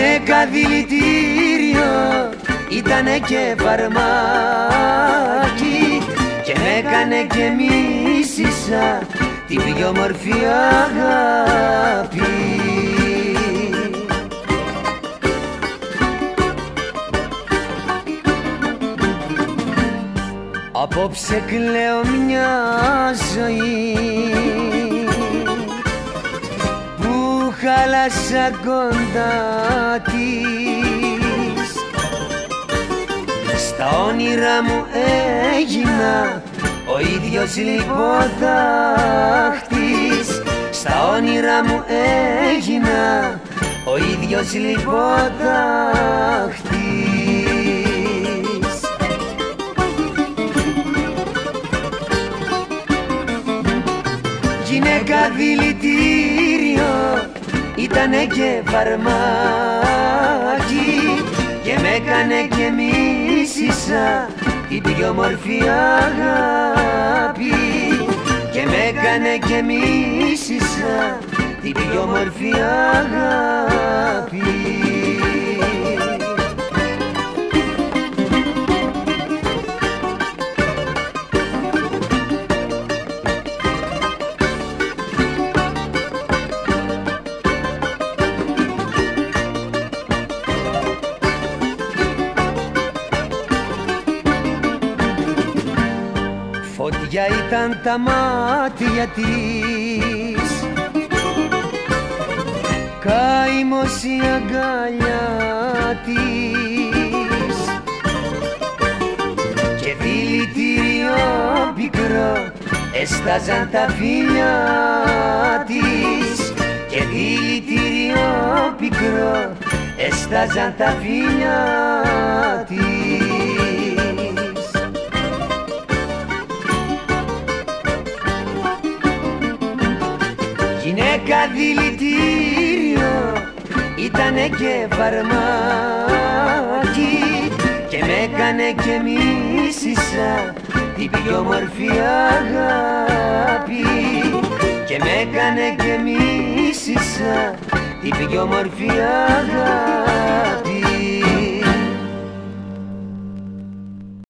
Γυναίκα δηλητήριο ήτανε και φαρμάκι και με έκανε και μίσησα την πιο όμορφη αγάπη. Απόψε κλαίω μια ζωή που χάλασα κοντά της. Στα όνειρα μου έγινα ο ίδιος λιποτάχτης. Στα όνειρα μου έγινα ο ίδιος λιποτάχτης. Γυναίκα δηλητήριο ήτανε και φαρμάκι και με έκανε και μίσησα την πιο όμορφη αγάπη. Και με έκανε και μίσησα την πιο όμορφη αγάπη. Φωτιά ήταν τα μάτια της, καημός η αγκαλιά της και δηλητήριο πικρό έσταζαν τα φιλιά της. Και δηλητήριο πικρό έσταζαν τα φιλιά της. Γυναίκα δηλητήριο ήτανε και φαρμάκι και με έκανε και μίσησα την πιο όμορφη αγάπη. Και με έκανε και μίσησα την πιο όμορφη αγάπη.